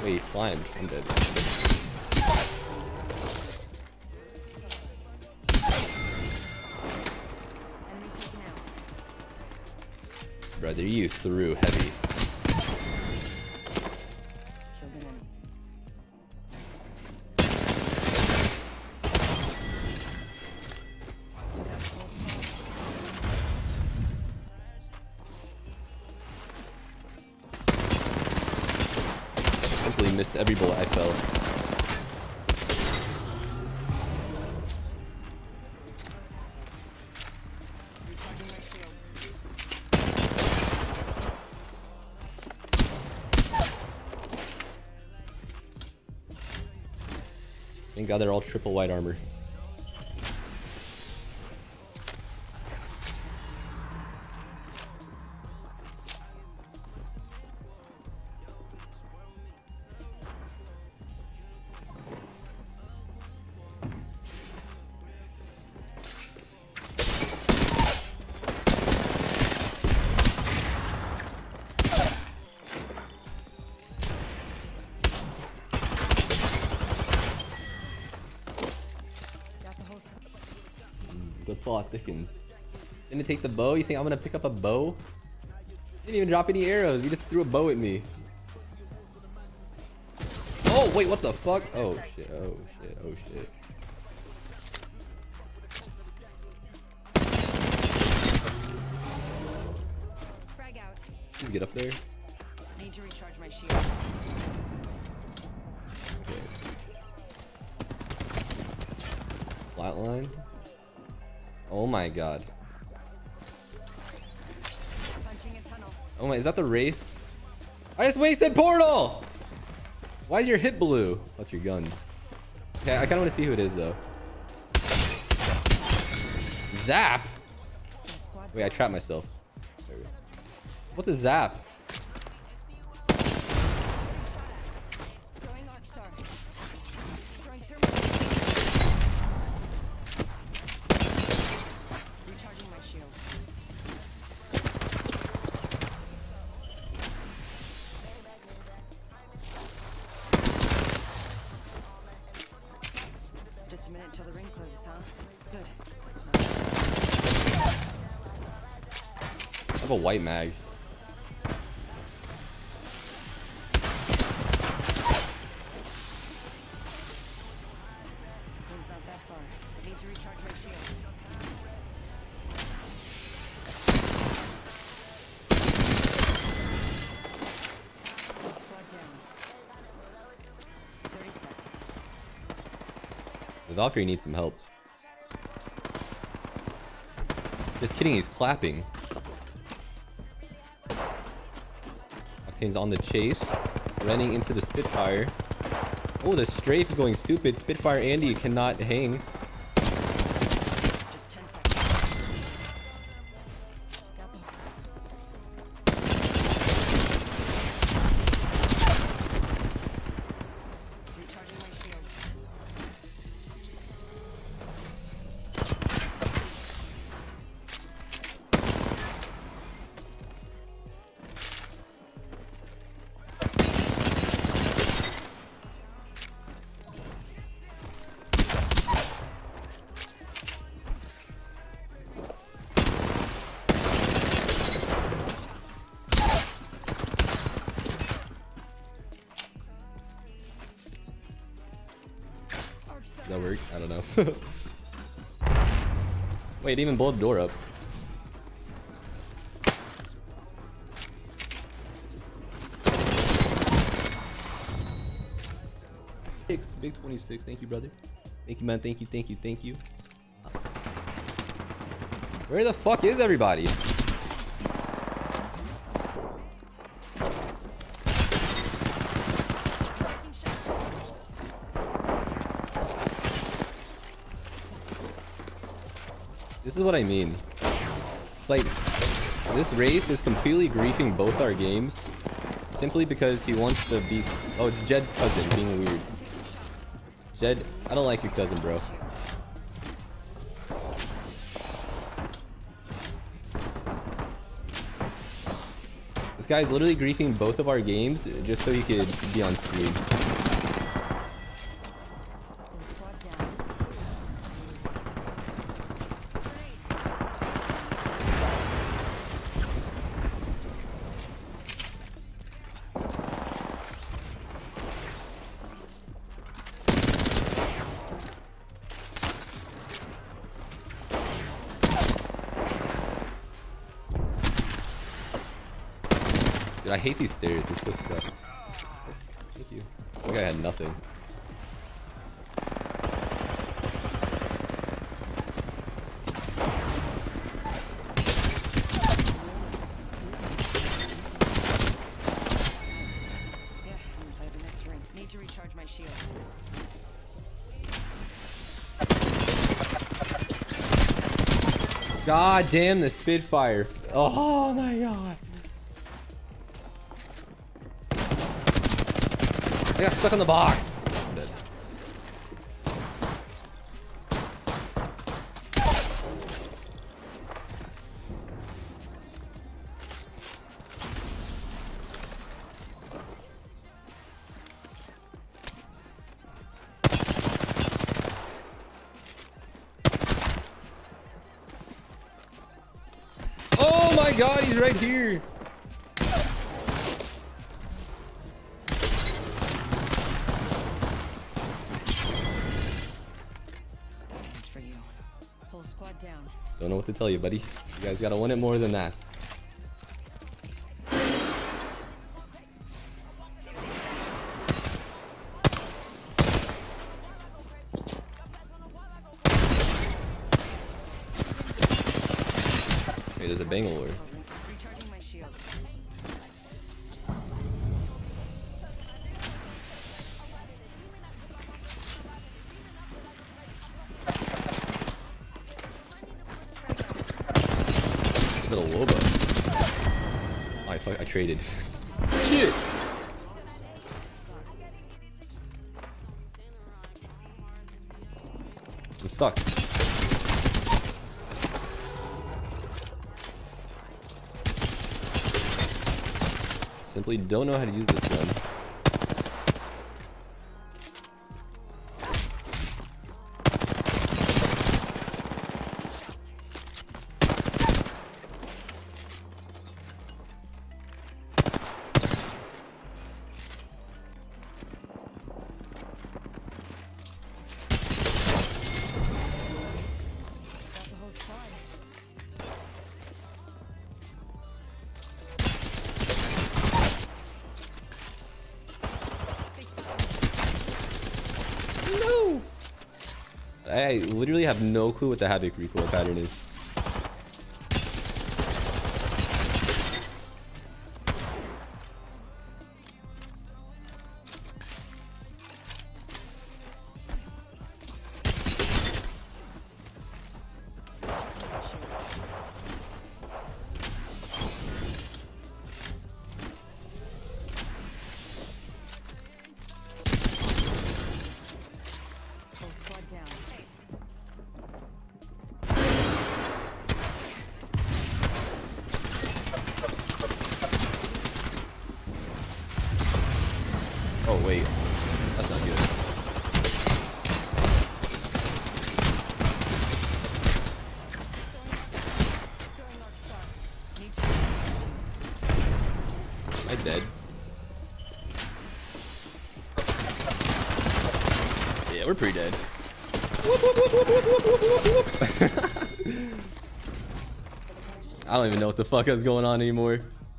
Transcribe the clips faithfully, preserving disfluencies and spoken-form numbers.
Wait, he climbed. I'm dead. Brother, you threw heavy. Simply missed every bullet I felt. Thank God they're all triple white armor. The plot thickens. Didn't take the bow? You think I'm gonna pick up a bow? Didn't even drop any arrows. You just threw a bow at me. Oh, wait, what the fuck? Oh, shit. Oh, shit. Oh, shit. Frag out. Please get up there. Need to recharge my shield. Okay. Flatline. Oh my god. Punching a tunnel. Oh my, is that the Wraith? I just wasted Portal! Why is your hit blue? That's your gun. Okay, I kinda wanna see who it is though. Zap! Wait, I trapped myself. There we go. What's a zap? Throwing arc star. Throwing thermal. Recharging my shield. Just a minute until the ring closes, huh? Good. I have a white mag. Ring's not that far. Need to recharge my shields. Squad down. thirty seconds. The Valkyrie needs some help. Just kidding, he's clapping. Octane's on the chase, running into the Spitfire. Oh, the strafe is going stupid. Spitfire Andy cannot hang. Just ten seconds. Got them. Recharging my shields. Does that work? I don't know. Wait, it even blew the door up. Six, big twenty-six. Thank you, brother. Thank you, man. Thank you, thank you, thank you. Where the fuck is everybody? This is what I mean. It's like, this Wraith is completely griefing both our games simply because he wants to be... Oh, it's Jed's cousin being weird. Jed, I don't like your cousin, bro. This guy's literally griefing both of our games just so he could be on screen. Whole squad down. Dude, I hate these stairs. They're so stuck. Thank you. I think I had nothing. Yeah, I'm inside the next ring. Need to recharge my shields. God damn the Spitfire. Oh my god. I got stuck on the box. I'm dead. Oh my god, he's right here. That's for you. Whole squad down. Don't know what to tell you, buddy. You guys gotta win it more than that. Hey, there's a Bangalore. Recharging my shields. Little Loba. Oh, I, fuck, I traded. Shit! I'm stuck. Simply don't know how to use this gun. Got the whole squad. No! I literally have no clue what the Havoc recoil pattern is. Whole squad down. Oh wait, that's not good. Need to recharge my shields. Am I dead? Yeah, we're pretty dead. I don't even know what the fuck is going on anymore.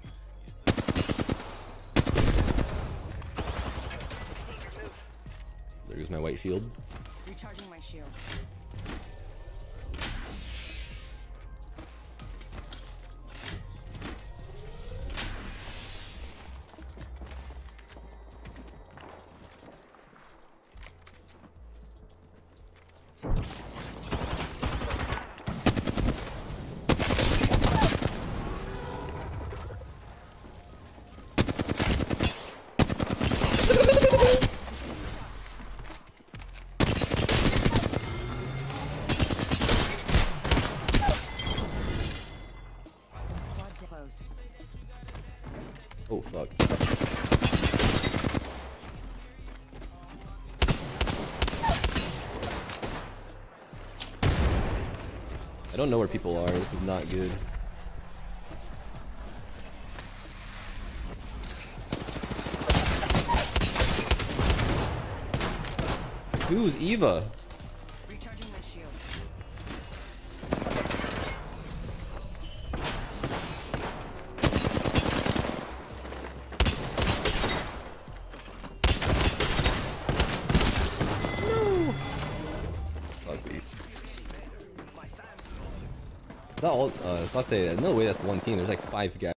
There goes my white shield. Recharging my shields. I don't know where people are. This is not good. Who's Eva? Recharging my shield. Fuck me. Is that all? Uh, I was about to say, no way that's one team. There's like five guys.